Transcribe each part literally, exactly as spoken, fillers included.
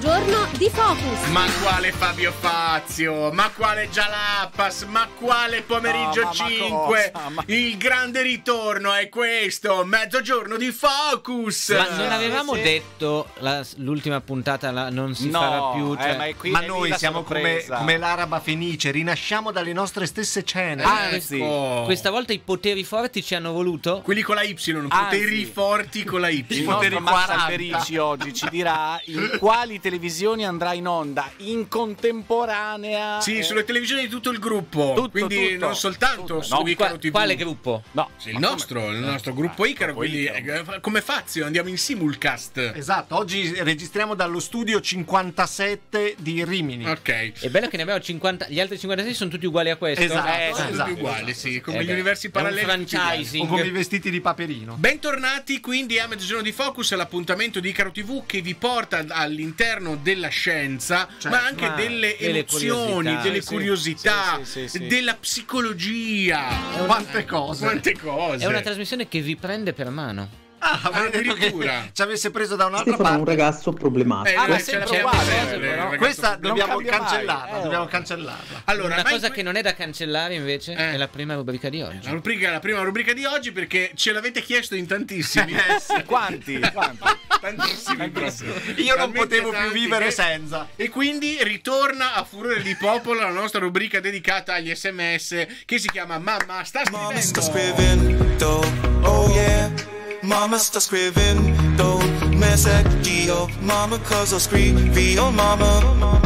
Mezzogiorno di Focus. Ma quale Fabio Fazio? Ma quale Jalapas? Ma quale pomeriggio No, ma cinque? ma ma... Il grande ritorno è questo, Mezzogiorno di Focus. Ma non avevamo sì. detto la, l'ultima puntata la, non si no, farà più, cioè... eh, ma, è qui, Ma è noi lì siamo come, sorpresa. come l'araba fenice, rinasciamo dalle nostre stesse ceneri. Anzi, Ecco. Questa volta i poteri forti ci hanno voluto? Quelli con la Y, poteri forti con la Y. il poteri nostro Max quaranta. Alberici oggi ci dirà in quali televisioni andrà in onda in contemporanea. Sì, eh, sulle televisioni di tutto il gruppo. Tutto, Quindi tutto, non soltanto tutto. su No, Icaro Qua- T V. quale gruppo? No, Sì, il ma nostro, come? il nostro gruppo Ah, Icaro, gruppo quindi Icaro. eh, come Fazio andiamo in simulcast. Esatto, oggi registriamo dallo studio cinquantasette di Rimini. Ok. È bello che ne abbiamo cinquanta, gli altri cinquantasei sono tutti uguali a questo? Esatto, Eh, Sono esatto. tutti uguali, sì, come Eh gli beh, universi è un paralleli. tutti uguali. franchising. O come i vestiti di Paperino. Bentornati quindi a Mezzogiorno di Focus, l'appuntamento di Icaro T V che vi porta all'interno della scienza, ma anche ma delle delle emozioni, curiosità. delle Sì, curiosità, sì, sì, sì, sì. della psicologia. Quante cose. Quante cose. È una trasmissione che vi prende per mano. Ah, avrei detto addirittura. che ci avesse preso da un'altra Stefano è un parte. ragazzo problematico. Eh, Ah, noi ma ce sempre l'abbiamo uguale, sempre, però. ragazzi, Questa problema. dobbiamo cambia mai. cancellarla, Eh, dobbiamo oh. cancellarla. Allora, Una ma in cosa que- che non è da cancellare invece Eh. è la prima rubrica di oggi. la rubrica, la prima rubrica di oggi, perché ce l'avete chiesto in tantissimi. Quanti? Quanti? Tantissimi proprio. Io non Talmente potevo più tanti vivere che- senza. E quindi ritorna a furore di popolo la nostra rubrica dedicata agli sms che si chiama Mamma sta Mama sta scrivendo. scrivendo, oh yeah. Mama sta scrivendo, messaggi, oh mama cosa scrivi, oh mama.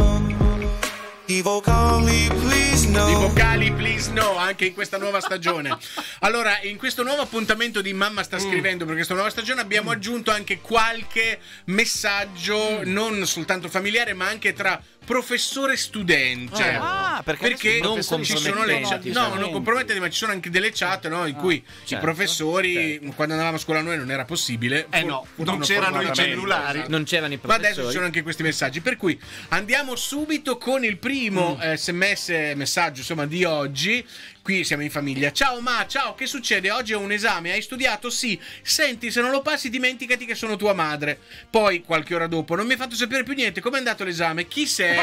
I vocali, please no. I vocali, please no, anche in questa nuova stagione. Allora, in questo nuovo appuntamento di Mamma sta scrivendo, per questa nuova stagione abbiamo aggiunto anche qualche messaggio, non soltanto familiare, ma anche tra professore e studente. Cioè, Ah, perché perché adesso i non professori ci sono sono le compromettenti, chat, no, veramente. non compromettenti, ma ci sono anche delle chat, no, in cui i certo, professori, quando andavamo a scuola noi non era possibile. Eh For- no, fortuna, non c'erano i fortunatamente, cellulari. esatto. Non c'erano i Ma adesso ci professori. sono anche questi messaggi. Per cui andiamo subito con il primo eh, sms messaggio insomma di oggi. Qui siamo in famiglia. Ciao ma, ciao, che succede? Oggi ho un esame, hai studiato? Sì. Senti, se non lo passi dimenticati che sono tua madre. Poi, qualche ora dopo, non mi hai fatto sapere più niente. Com'è andato l'esame? Chi sei?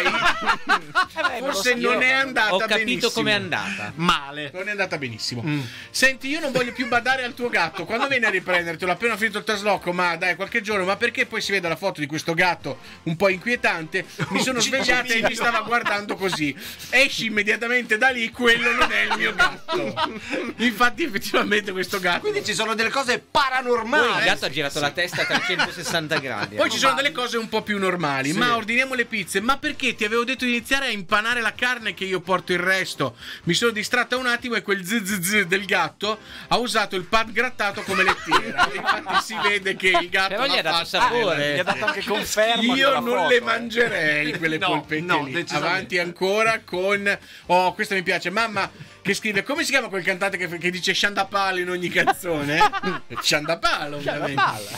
Forse non è andata Ho capito benissimo. com'è andata. Male. Non è andata benissimo. Senti, io non voglio più badare al tuo gatto. Quando vieni a riprendertelo? Appena ho finito il trasloco, ma dai, qualche giorno. Ma perché poi si vede la foto di questo gatto un po' inquietante? Mi sono svegliata e mi stava guardando così. Esci immediatamente da lì, quello non è il mio gatto. Infatti, effettivamente, questo gatto. Quindi ci sono delle cose Poi il paranormali. gatto ha girato la testa a trecentosessanta gradi. Poi ci sono delle cose un po' più normali. Sì. Ma ordiniamo le pizze. Ma perché ti avevo detto di iniziare a impanare la carne che io porto il resto? Mi sono distratta un attimo e quel zzz del gatto ha usato il pad grattato come lettiera. Infatti si vede che il gatto Però gli l'ha ha dato fatto- sapore. Gli ha dato anche conferma. Io della non foto, le eh. mangerei quelle No, polpette no, lì. decisamente. Avanti ancora con oh, questa mi piace. Mamma che scrive come si chiama quel cantante che, che dice Sciandapalo in ogni canzone? Sciandapalo, ovviamente.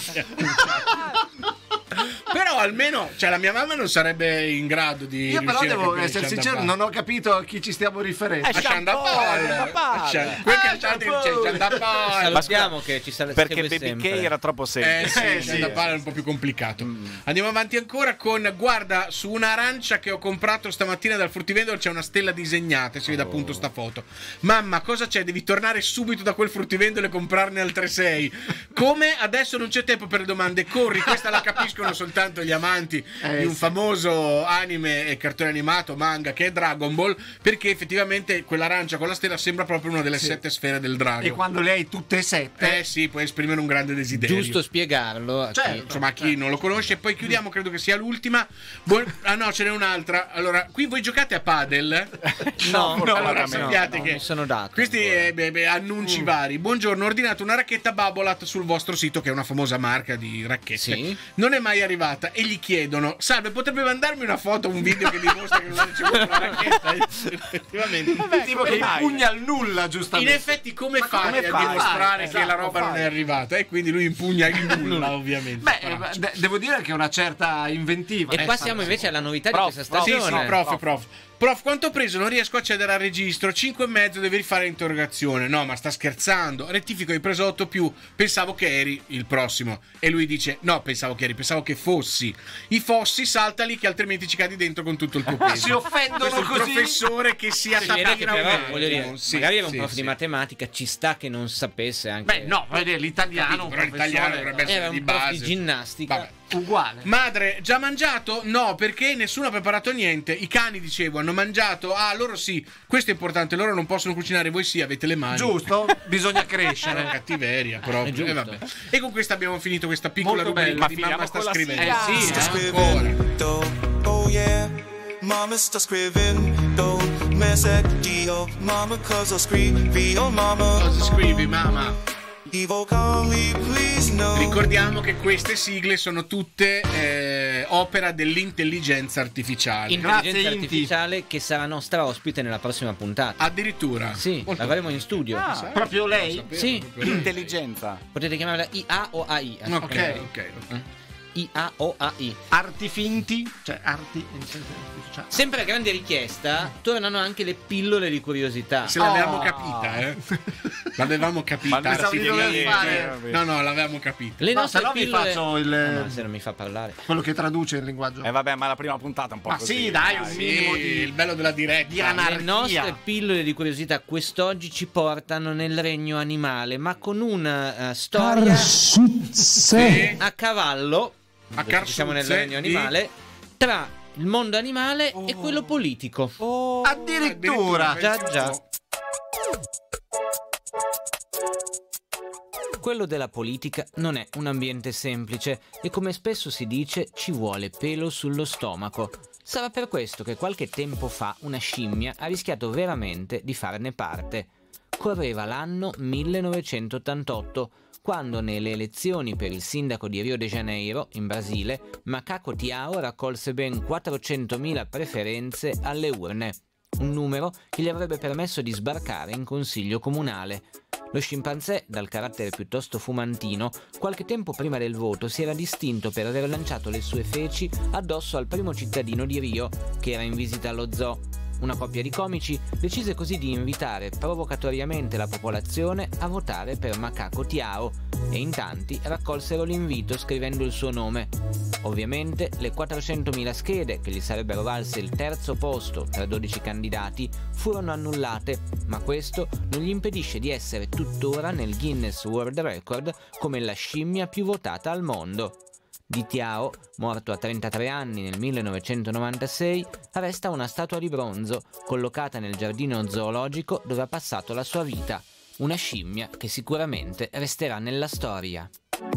Però almeno, cioè, la mia mamma non sarebbe in grado di. Io però riuscire a devo capire essere Sciandapalo. sincero, non ho capito a chi ci stiamo riferendo. Eh, A Sciandapalo. Sciandapalo. Sciand- Quel cantante che dice Sciandapalo. Salutiamo che ci sa- Perché segue Baby sempre. K era troppo Eh semplice. sì, Eh, il sì, Sciandapalo è un po' più complicato. Andiamo avanti ancora con guarda su un'arancia che ho comprato stamattina dal fruttivendolo c'è una stella disegnata, si vede appunto sta foto. Mamma, cosa c'è? Devi tornare subito da quel fruttivendolo e comprarne altre sei. Come? Adesso non c'è tempo per le domande, corri, questa la capiscono soltanto gli amanti Eh, di un sì. famoso anime e cartone animato, manga, che è Dragon Ball, perché effettivamente quell'arancia con la stella sembra proprio una delle sette sfere del drago. E quando le hai tutte e sette, Eh sì, puoi esprimere un grande desiderio. Giusto spiegarlo. a chi- Certo. Insomma, a chi non lo conosce. E poi chiudiamo, credo che sia l'ultima. Buon- Ah no, ce n'è un'altra. Allora, qui voi giocate a padel? No, allora fortunatamente sappiate no, che mi sono dato. questi eh, beh, beh, annunci vari. Buongiorno, ho ordinato una racchetta Babolat sul vostro sito, che è una famosa marca di racchette. Sì. Non è mai arrivata e gli chiedono: salve, potrebbe mandarmi una foto, un video che dimostra che non ha ricevuto la racchetta? Effettivamente. tipo che impugna al nulla, In giustamente. effetti, come Ma fai come a fai? dimostrare Esatto, che la roba non fai. è arrivata? E quindi lui impugna il nulla, ovviamente. Beh, Bravo. eh, de- devo dire che è una certa inventiva. E Eh, passiamo invece alla novità Prof, di questa prof, Sì, stagione. sì, prof, prof. Prof, quanto ho preso? Non riesco a accedere al registro. cinque e mezzo, devi rifare l'interrogazione. No, ma sta scherzando. Rettifico, hai preso otto più. Pensavo che eri il prossimo. E lui dice: no, pensavo che eri, pensavo che fossi. I fossi, saltali, che altrimenti ci cadi dentro con tutto il tuo peso. Si offendono Questo è il così. professore che si Si vede che attacca però, a voglio dire, Sì, magari era un sì, prof sì. di matematica, ci sta che non sapesse anche. Beh, no, voglio dire, l'italiano, Però un l'italiano professore- dovrebbe essere era di un prof base. di ginnastica. Vabbè. uguale. Madre, già mangiato? No, perché nessuno ha preparato niente. I cani, dicevo, hanno mangiato. Ah, loro sì. Questo è importante. Loro non possono cucinare. Voi sì, avete le mani. Giusto? Bisogna È crescere. una cattiveria proprio. giusto. E, vabbè. E con questo abbiamo finito questa piccola Molto rubrica bella. di Ma mamma finiamo sta con la scrivendo. sigla. Sì, Sta eh, scrivendo, ancora. though. Oh yeah, mama sta scrivendo. Messaggio, mama, cosa scrivi, oh mama. Cosa scrivi, mamma? Evo, call me, please, no. Ricordiamo che queste sigle sono tutte eh, opera dell'intelligenza artificiale. Intelligenza Grazie, Inti. artificiale che sarà nostra ospite nella prossima puntata. Addirittura. Sì, Molto l'avremo in studio. Ah. Sai, Proprio non lei? sapevo, Sì. proprio lei. Intelligenza. Potete chiamarla I A o A I. Ok, ok, ok. I A o A I. Arti finti, cioè arti. Cioè, Sempre a grande richiesta, tornano anche le pillole di curiosità. Se l'avevamo Oh. capita, eh. L'avevamo capita. Ma pensavo di dover artificialmente. fare- No, no, l'avevamo capita. Le no, nostre se no vi pillole... faccio il Ah, no, se non mi fa parlare. quello che traduce il linguaggio. Eh vabbè, ma la prima puntata è un po' Ma così. sì, dai, un Sì, minimo di il bello della diretta. di anarchia. Le nostre pillole di curiosità quest'oggi ci portano nel regno animale, ma con una eh, storia Sì. a cavallo, A adesso siamo nel carsuzze regno di- animale, tra il mondo animale e quello politico. Oh, Addirittura. Già, già. Quello della politica non è un ambiente semplice e, come spesso si dice, ci vuole pelo sullo stomaco. Sarà per questo che qualche tempo fa una scimmia ha rischiato veramente di farne parte. Correva l'anno millenovecentottantotto, quando nelle elezioni per il sindaco di Rio de Janeiro, in Brasile, Macaco Tiao raccolse ben quattrocentomila preferenze alle urne. Un numero che gli avrebbe permesso di sbarcare in consiglio comunale. Lo scimpanzé, dal carattere piuttosto fumantino, qualche tempo prima del voto si era distinto per aver lanciato le sue feci addosso al primo cittadino di Rio, che era in visita allo zoo. Una coppia di comici decise così di invitare provocatoriamente la popolazione a votare per Macaco Tiao e in tanti raccolsero l'invito scrivendo il suo nome. Ovviamente le quattrocentomila schede, che gli sarebbero valse il terzo posto tra dodici candidati, furono annullate, ma questo non gli impedisce di essere tuttora nel Guinness World Record come la scimmia più votata al mondo. Di Tiao, morto a trentatré anni nel millenovecentonovantasei, resta una statua di bronzo collocata nel giardino zoologico dove ha passato la sua vita, una scimmia che sicuramente resterà nella storia.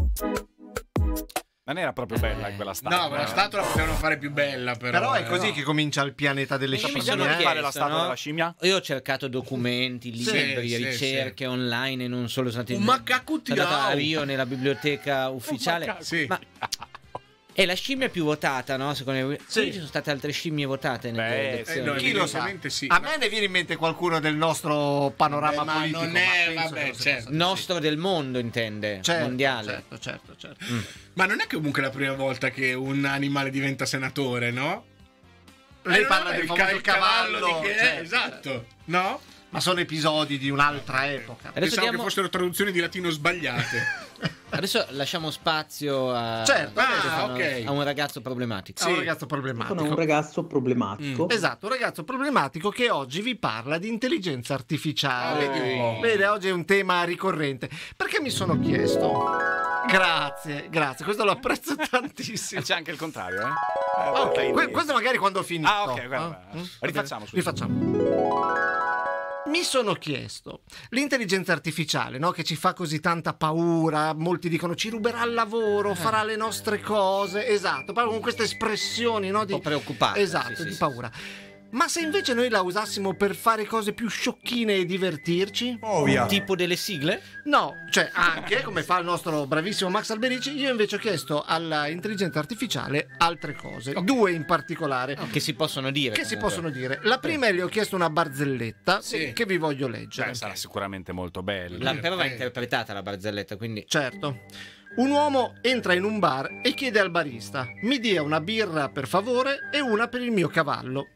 non era proprio bella quella statua. No, quella eh. statua la potevano fare più bella, però. Però è eh. così che comincia il pianeta delle Io mi scimmie. sono eh. Possiamo fare la chiesto, statua no? della scimmia? Io ho cercato documenti, libri, sì, ricerche online e non solo. Sono andato Un macaco sono andato a Tiao. Rio nella biblioteca ufficiale. macaco. Sì. Ma è la scimmia più votata, no? Secondo me. Sì. Sì. Ci sono state altre scimmie votate nelle Beh, elezioni. Eh, no, Chi lo sa? evidentemente sì. A me ne viene in mente qualcuno del nostro panorama Beh, ma politico. non è- penso vabbè, che non sia certo. passato. Nostro del mondo, intende, Certo, mondiale. Certo, certo, certo. Ma non è comunque la prima volta che un animale diventa senatore, no? Lei Eh, parla no, del il famoso ca- il cavallo, cavallo, di che certo, esatto, no? Ma sono episodi di un'altra epoca. Adesso Pensavo diamo- che fossero traduzioni di latino sbagliate. Adesso lasciamo spazio a, Certo, ah, a- ok. a un ragazzo problematico. È un Sì. ragazzo problematico. Sono un ragazzo problematico. Esatto, un ragazzo problematico che oggi vi parla di intelligenza artificiale. Ah, vedi un po'. Vede, oggi è un tema ricorrente. Perché mi sono chiesto? Grazie, grazie, questo lo apprezzo tantissimo. C'è anche il contrario, eh? Eh, Ok, dai, que- dai. questo magari quando ho finito. Ah, ok, guarda, Eh? Mm? rifacciamo Va bene, subito. Rifacciamo. Mi sono chiesto, l'intelligenza artificiale, no, che ci fa così tanta paura, molti dicono ci ruberà il lavoro, farà le nostre cose, esatto, proprio con queste espressioni, no, di po' preoccupante, esatto, sì, di sì, paura. Ma se invece noi la usassimo per fare cose più sciocchine e divertirci? Tipo delle sigle? No, cioè anche, come fa il nostro bravissimo Max Alberici, io invece ho chiesto all'intelligenza artificiale altre cose, due in particolare. Che si possono dire. Che si comunque. possono dire? La prima le ho chiesto una barzelletta Sì. che vi voglio leggere. Beh, sarà sicuramente molto bella. La, però va Eh. interpretata la barzelletta, quindi. Certo. Un uomo entra in un bar e chiede al barista: mi dia una birra per favore e una per il mio cavallo.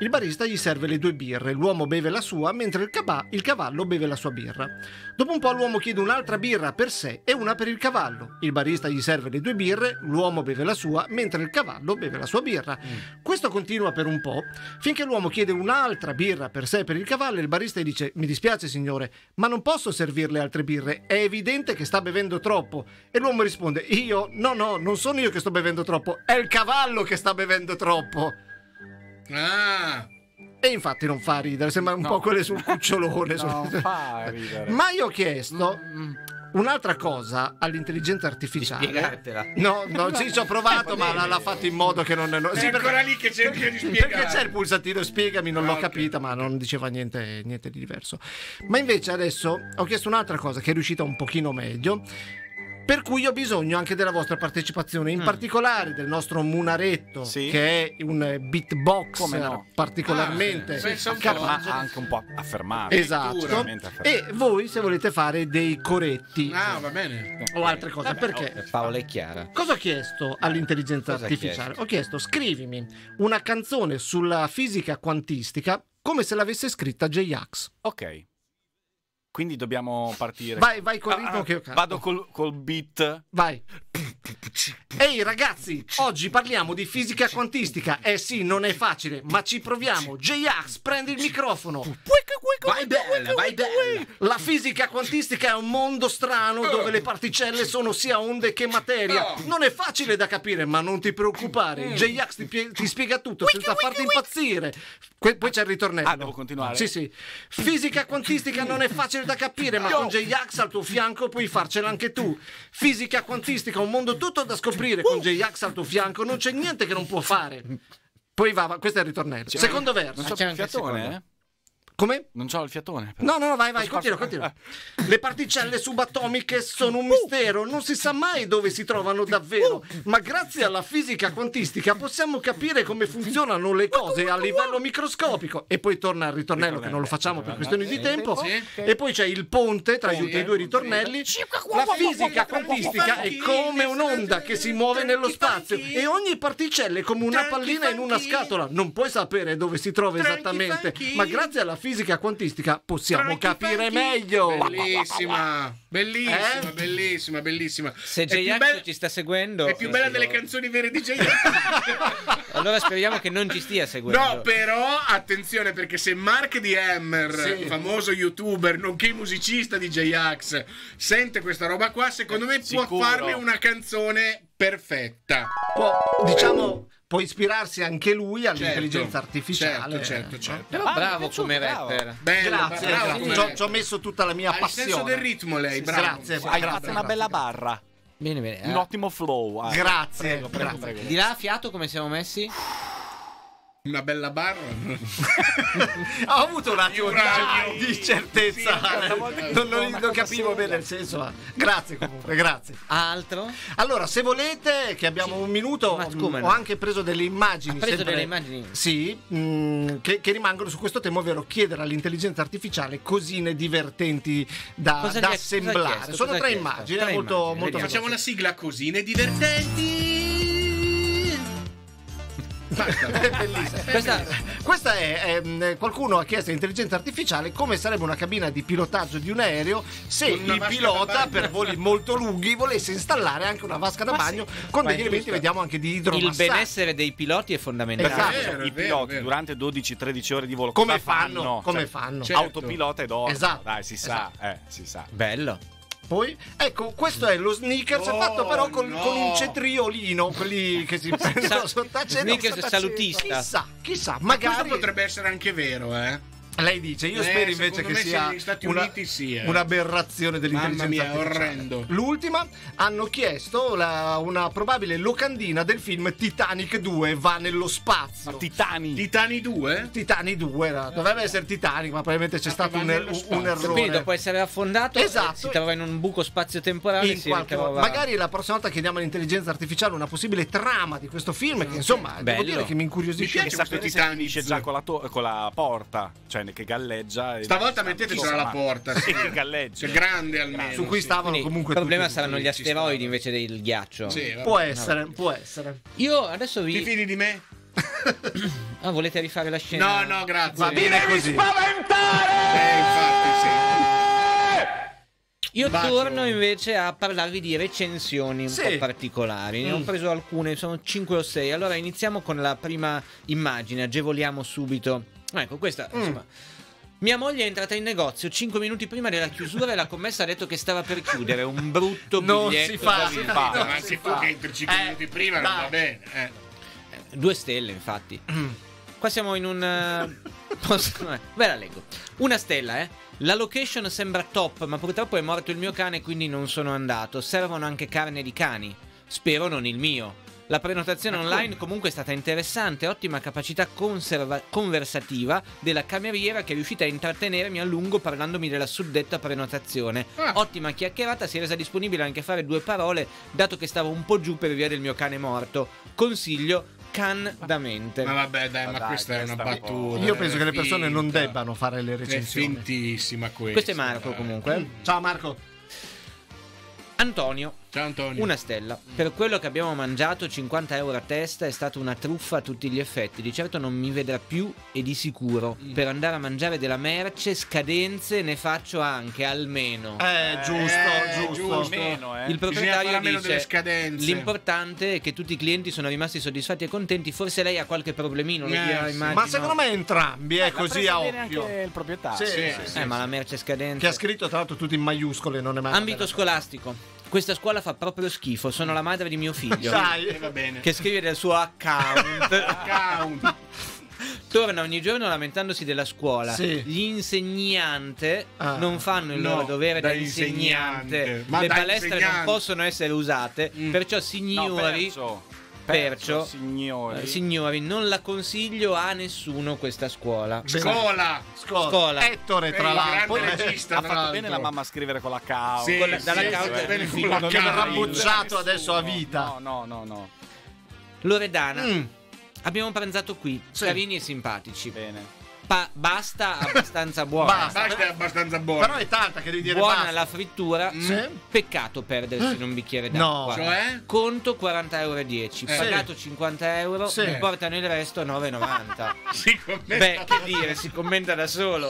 Il barista gli serve le due birre, l'uomo beve la sua, mentre il, caba- il cavallo beve la sua birra. Dopo un po' l'uomo chiede un'altra birra per sé e una per il cavallo. Il barista gli serve le due birre, l'uomo beve la sua, mentre il cavallo beve la sua birra. Mm. Questo continua per un po', finché l'uomo chiede un'altra birra per sé e per il cavallo e il barista gli dice: mi dispiace signore, ma non posso servirle altre birre, è evidente che sta bevendo troppo. E l'uomo risponde: io? No, no, non sono io che sto bevendo troppo, è il cavallo che sta bevendo troppo. Ah. E infatti non fa ridere, sembra un No. po' quelle sul cucciolone. No, fa ridere. Ma io ho chiesto un'altra cosa all'intelligenza artificiale. Spiegartela. No, no, sì, ci ho provato, ma l'ha, l'ha fatto in modo che non è. No, È sì, ancora lì che cerca di spiegare. perché c'è il pulsantino spiegami, non Ah, l'ho ok. capita, ma non diceva niente, niente di diverso. Ma invece adesso ho chiesto un'altra cosa che è riuscita un pochino meglio, per cui ho bisogno anche della vostra partecipazione, in Mm. particolare del nostro Munaretto, Sì. che è un beatbox Come no? particolarmente Ah, pensa un po'. capace. Ma anche un po' affermato. Esatto. Veramente affermato. E voi se volete fare dei coretti Ah, va bene. o altre cose, perché? Paola è chiara. Cosa ho chiesto all'intelligenza Cosa hai artificiale? Ho chiesto: scrivimi una canzone sulla fisica quantistica come se l'avesse scritta J-Ax. Ok. Quindi dobbiamo partire. Vai, vai col ritmo Ah, che io canto. Vado col, col beat. Vai. Ehi ragazzi, oggi parliamo di fisica quantistica. Eh sì, non è facile, ma ci proviamo. J-Ax, prendi il microfono. Vai bella, vai bella. La fisica quantistica è un mondo strano dove le particelle sono sia onde che materia. Non è facile da capire, ma non ti preoccupare. J-Ax ti, pie- ti spiega tutto senza farti impazzire. Que- poi c'è il ritornello. Ah, devo continuare? Sì, sì. Fisica quantistica non è facile da capire, ma con J-Ax al tuo fianco puoi farcela anche tu. Fisica quantistica, un mondo tutto da scoprire. Con J-Ax al tuo fianco non c'è niente che non può fare. Poi va, va questo è il ritornello. Secondo verso. Non c'ho c'è il anche il fiatone, secondo. eh? Come? Non c'ho il fiatone. però. No, no, no, vai, vai, Posso continua, far- continua. Le particelle subatomiche sono un mistero, non si sa mai dove si trovano davvero, ma grazie alla fisica quantistica possiamo capire come funzionano le cose a livello microscopico. E poi torna il ritornello, che non lo facciamo per questioni di tempo, Sì. e poi c'è il ponte tra i i due ritornelli. La fisica quantistica è come un'onda che si muove nello spazio e ogni particella è come una pallina in una scatola. Non puoi sapere dove si trova esattamente, ma grazie alla fisica quantistica possiamo capire meglio. Bellissima, bellissima, Eh? bellissima, bellissima. Se È più J-Ax bella- ci sta seguendo, È più bella delle canzoni vere di J-Ax. allora speriamo che non ci stia seguendo. No, però attenzione, perché se Mark D. Hammer, Sì. famoso youtuber, nonché musicista di J-Ax, sente questa roba qua, secondo me può Sicuro. farne una canzone perfetta. Può, diciamo, può ispirarsi anche lui all'intelligenza Certo, artificiale. certo, certo, certo. Però Ah, bravo mi è piaciuto, come bravo. rapper. Bello, Grazie, bravo, grazie. come- Ci ho- ci ho messo tutta la mia Ha il passione. senso del ritmo lei, bravo. Grazie, Hai grazie, fatto una grazie. bella barra. Bene, bene. Un ottimo flow. ah. Grazie, Prego, prego, grazie. prego. Di là a fiato come siamo messi? Una bella barra. Ho avuto un attimo di, Uranio. di certezza. una volta che non, dico non- una non cosa capivo seria. bene il senso. ma- Grazie comunque, grazie. Altro? Allora, se volete, che abbiamo un minuto, Ma come mh, no? ho anche preso delle immagini. Ha preso sempre- delle immagini? Sì, mh, che, che rimangono su questo tema, ovvero chiedere all'intelligenza artificiale cosine divertenti da, Cosa da gli ha- cosa ha assemblare. chiesto? Sono Cosa ha tre chiesto? immagini, Tre è molto, immagini, molto vediamo. Facciamo una sigla cosine divertenti. Basta. È bellissimo. Questa Questa è, ehm, qualcuno ha chiesto all'intelligenza artificiale come sarebbe una cabina di pilotaggio di un aereo se Con una il vasca pilota da bagno. per voli molto lunghi volesse installare anche una vasca da bagno con Ma è degli elementi, giusto. vediamo anche di il idromassaggio. benessere dei piloti è fondamentale. Esatto. Vero, I vero, piloti vero. durante dodici tredici ore di volo Come cosa fanno? Come Cioè, fanno? Certo. Autopilota e dorme. Esatto. Dai, si sa, eh, si sa. Bello. Poi, ecco, questo è lo sneakers Oh, fatto però con, no. con un cetriolino, quelli che si prendono sotto a cena. Sneakers salutista. Chissà, chissà, Ma questo magari potrebbe essere anche vero, eh. lei dice, io Eh, spero invece secondo che me sia negli Stati una, Uniti sì, eh. un'aberrazione dell'intelligenza Mamma mia, artificiale. orrendo. L'ultima, hanno chiesto la- una probabile locandina del film Titanic due va nello spazio. Titani. Titani due? Titanic due era- dovrebbe essere Titanic, ma probabilmente c'è Ah, stato va un, nello un- spazio. un errore. Quindi dopo essere affondato Esatto. eh, si trova in un buco spazio-temporale In si qualche ritrova... modo. Magari la prossima volta chiediamo all'intelligenza artificiale una possibile trama di questo film, che insomma devo Bello. dire che mi Mi incuriosisce. piace E questo sapete se Titanic. finisce già con la, to- con la porta, cioè che galleggia. e- Stavolta mettetecela alla Insomma, porta. Sì. che galleggia. Cioè, grande almeno. Su cui sì. stavano Quindi comunque il problema tutti- saranno gli ci asteroidi stavano. invece del ghiaccio. Sì, vabbè. Può essere, può essere. Io adesso Ti vi... fidi di me? Ah, volete rifare la scena? No, no, grazie. Va bene così. Eh, infatti, sì. Io Bacio. torno invece a parlarvi di recensioni un Sì. po' particolari. Ne ho preso alcune, sono cinque o sei. Allora iniziamo con la prima immagine, agevoliamo subito. Ecco, questa, insomma. Mia moglie è entrata in negozio cinque minuti prima della chiusura e la commessa ha detto che stava per chiudere. Un brutto Non biglietto si fa, da si visita. fa. Ma anche tu che entri cinque Eh, minuti prima non dai. va bene. Eh. Due stelle, infatti. Qua siamo in un... eh, posso- eh, ve la leggo. Una stella, eh. La location sembra top, ma purtroppo è morto il mio cane, quindi non sono andato. Servono anche carne di cani. Spero non il mio. La prenotazione online comunque è stata interessante, ottima capacità conserva- conversativa della cameriera che è riuscita a intrattenermi a lungo parlandomi della suddetta prenotazione. Ah. Ottima chiacchierata, si è resa disponibile anche a fare due parole, dato che stavo un po' giù per via del mio cane morto. Consiglio candamente. Ma vabbè, dai, ma dai, questa è una questa è un po'- battuta. Io penso è che le persone non finta. debbano fare le È recensioni. fintissima questa. Questo è Marco dai. comunque. eh. Ciao Marco. Antonio, Ciao Antonio. una stella. Per quello che abbiamo mangiato, cinquanta euro a testa, è stata una truffa a tutti gli effetti. Di certo non mi vedrà più e di sicuro. Per andare a mangiare della merce, scadenze ne faccio anche almeno. Eh, giusto, Eh, giusto. giusto. Meno, eh. Il Bisogna proprietario fare a meno delle dice: scadenze. l'importante è che tutti i clienti sono rimasti soddisfatti e contenti. Forse lei ha qualche problemino, lo Eh, dirà, sì. immagino. Ma secondo me entrambi è L'ha così presa a bene occhio. anche il proprietario. Sì, Sì, sì, sì. Eh, ma la merce scadenza. Che ha scritto tra l'altro tutto in maiuscole, non è mai. Ambito scolastico. Questa scuola fa proprio schifo. Sono la madre di mio figlio. Dai. Eh, va bene. Che scrive del suo account. Account. Torna ogni giorno lamentandosi della scuola. Sì. Gli insegnante Ah. non fanno il No, loro dovere da, da insegnante. insegnante. Ma Le da palestre insegnante. non possono essere usate. Mm. Perciò, No, signori, percio. perciò, signori. eh, signori, non la consiglio a nessuno questa scuola. Scola. Scuola. Scuola. Ettore Eh, tra il l'altro. grande regista, Ha tra fatto l'altro. bene la mamma a scrivere con la K. Sì, Con la- sì, dalla sì, causa sì, bene il con figlio la non Che verrà causa. bocciato adesso a vita. No, no, no, no. Loredana, Mm. abbiamo pranzato qui, Sì. carini e simpatici. Bene. Pa- basta, abbastanza buona. Basta. Basta, è abbastanza buono. Però è tanta che devi dire Buona basta. la frittura. Sì. Peccato perdersi in un bicchiere No. d'acqua. Cioè? Conto quaranta euro e dieci. Eh. Pagato cinquanta euro. Sì. Mi portano il resto a nove e novanta. Si commenta. Beh, che dire, si commenta da solo.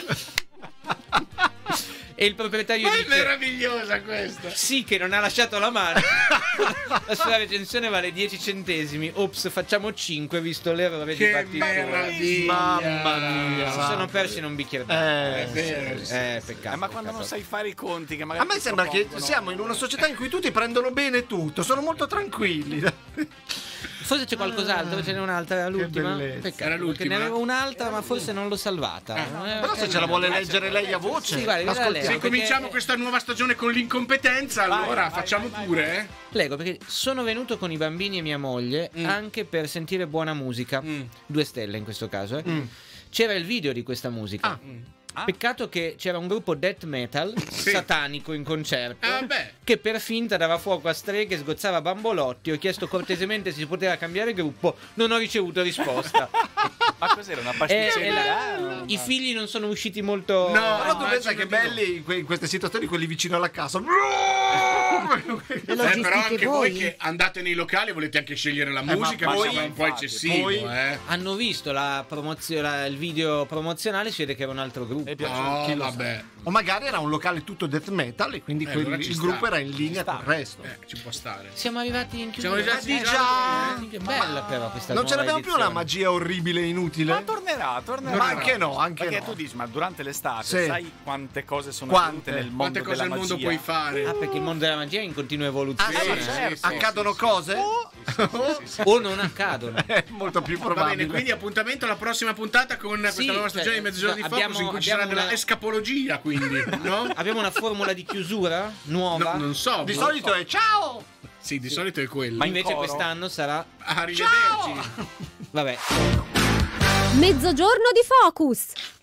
E il proprietario Ma è dice: meravigliosa questa. sì, che non ha lasciato la mano. La sua recensione vale dieci centesimi. Ops, facciamo cinque visto l'errore di Che partitura. meraviglia. Mamma mia. Si sono persi in un bicchiere d'acqua. Eh, È vero. Eh, peccato. Eh, ma quando peccato. non sai fare i conti, che A magari me ti sembra che propongono- siamo in una società in cui tutti prendono bene tutto, sono molto tranquilli. Forse c'è qualcos'altro, ce n'è un'altra, era l'ultima. bellezza. Peccato, Era perché l'ultima. ne avevo un'altra, ma forse non l'ho salvata. Eh, Però se ce la vuole leggere lei a voce, Sì, guarda, ascoltiamo. lei- Se perché- cominciamo questa nuova stagione con l'incompetenza, allora vai, facciamo vai, vai, pure, eh. Leggo perché sono venuto con i bambini e mia moglie Mm. anche per sentire buona musica. Mm. Due stelle in questo caso, eh. Mm. C'era il video di questa musica. Ah. Ah. Peccato che c'era un gruppo death metal Sì. satanico in concerto Ah, beh. che per finta dava fuoco a streghe e sgozzava bambolotti. Ho chiesto cortesemente se si poteva cambiare gruppo, non ho ricevuto risposta. Ma cos'era una E- pasticceria? e la- No. I figli non sono usciti molto. No, Però tu no, pensa immagino che di no. belli in, que- in queste situazioni quelli vicino alla cassa. Eh, però anche voi che andate nei locali e volete anche scegliere la ma musica, mi poi- sembra un po' infatti, eccessivo, poi- eh. Hanno visto la promozio- la- il video promozionale, si vede che era un altro gruppo. È piaciuto. Oh, Chi lo sa? vabbè. O magari era un locale tutto death metal e quindi Eh, quelli- allora ci il sta. gruppo era in linea sta. con il resto. Eh, ci può stare. Siamo arrivati in Siamo chiusura. arrivati Ma di già? Che bella però questa Non ce nuova l'abbiamo più edizione. una magia orribile e inutile? Ma tornerà, tornerà. Ma anche no, anche Perché no. tu dici, ma durante l'estate Sì. sai quante cose sono Quante? avvenute nel mondo Quante cose della al mondo magia? puoi fare? Ah, perché il mondo della magia è in continua evoluzione. Ah, sì, sì, certo. sì, Accadono cose? O non accadono. È molto più Va probabile. bene, quindi appuntamento alla prossima puntata con Sì, questa nuova stagione cioè, di Mezzogiorno di abbiamo- Focus in cui ci sarà abbiamo della una- escapologia, quindi, no? Abbiamo una formula di chiusura nuova. No, non so. Di non solito so. è ciao! Sì, di solito è quello. Ma in invece coro? quest'anno sarà. Arrivederci. Vabbè. Mezzogiorno di Focus.